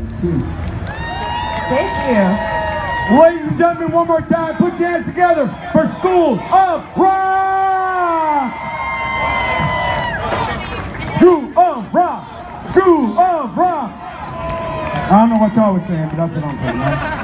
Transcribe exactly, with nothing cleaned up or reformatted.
two. Thank you. Ladies and gentlemen, one more time, put your hands together for School of Rock! School of Rock! School of Rock! I don't know what y'all was saying, but that's what I'm saying, man.